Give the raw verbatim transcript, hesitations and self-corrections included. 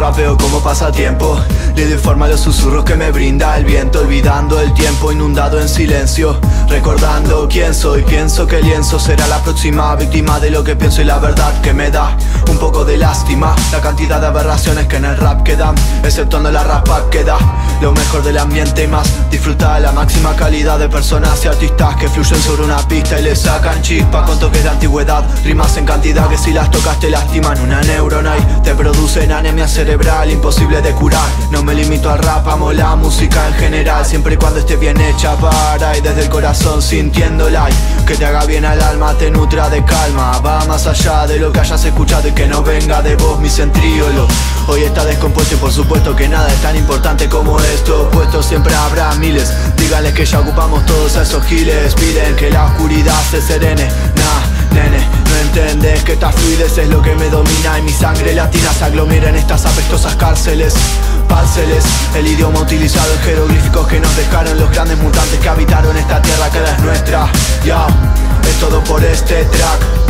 rapeo como pasatiempo, le doy forma a los susurros que me brinda el viento, olvidando el tiempo inundado en silencio, recordando quién soy. Pienso que el lienzo será la próxima víctima de lo que pienso, y la verdad que me da un poco de lástima la cantidad de aberraciones que en el rap quedan, exceptuando la raspa que da lo mejor del ambiente y más. Disfruta de la máxima calidad de personas y artistas que fluyen sobre una pista y le sacan chispa con toques de antigüedad, rimas en cantidad que si las tocas te lastiman una neurona y te producen anemia cerebral imposible de curar. No me limito al rap, amo la música en general, siempre y cuando esté bien hecha para y desde el corazón sintiéndola, y que te haga bien al alma, te nutra de calma, va más allá de lo que hayas escuchado y que no venga de vos mi centríolo. Hoy está descompuesto y por supuesto que nada es tan importante como esto, puesto siempre habrá miles, díganles que ya ocupamos todos a esos giles, piden que la oscuridad se serene. Nah, nene, no entendés que esta fluidez es lo que me domina y mi sangre latina se aglomera en estas apestosas cárceles, parceles, el idioma utilizado en jeroglíficos que nos dejaron los grandes mutantes que habitaron esta tierra que ahora es nuestra. Ya, es todo por este track.